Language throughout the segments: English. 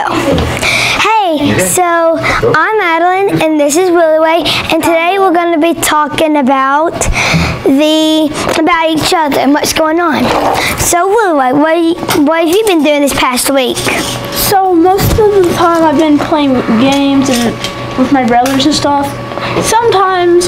go. Hey, so I'm Madeline and this is Willie, and today we're going to be talking about each other and what's going on. So Willie, what have you been doing this past week? So most of the time I've been playing games and with my brothers and stuff. Sometimes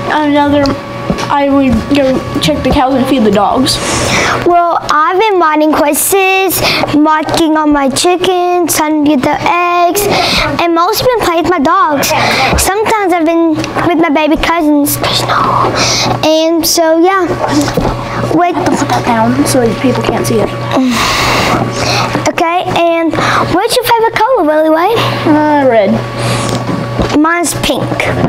I would go check the cows and feed the dogs. Well, I've been writing quizzes, marking on my chickens, trying to get the eggs, and mostly been playing with my dogs. Sometimes I've been with my baby cousins, and so yeah. Wait, put that down so people can't see it. Okay, and what's your favorite color, Willie? Red. Mine's pink.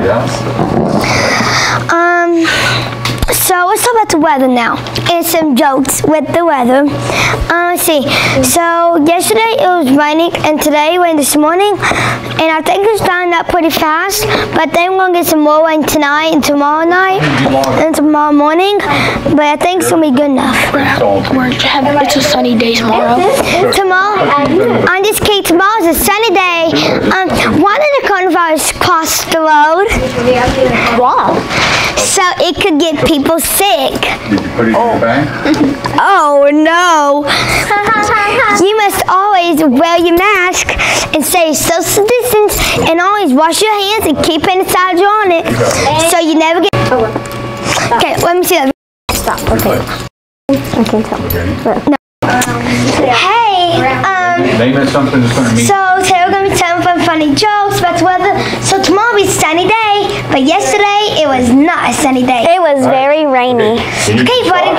So let's talk about the weather now, and some jokes with the weather. Let's see. So yesterday it was raining, and today rained this morning, and I think it's drying up pretty fast. But then we're gonna get some more rain tonight and tomorrow night and tomorrow morning. But I think it's gonna be good enough. It's a sunny day tomorrow. Tomorrow, I'm just kidding. Tomorrow's a sunny day. Why did the coronavirus cross the road? Wow. So it could get people sick. Did you put it in your bag? Oh no! You must always wear your mask and stay social distance, and always wash your hands and keep sanitizer on it, so you never get. Okay, let me see that. Stop. Okay. Okay, stop. No. Hey, Name it something that's going to mean. so today we're gonna be telling some funny jokes about the weather. So tomorrow will be a sunny day, but yesterday it was not a sunny day. It was very rainy. Okay, buddy,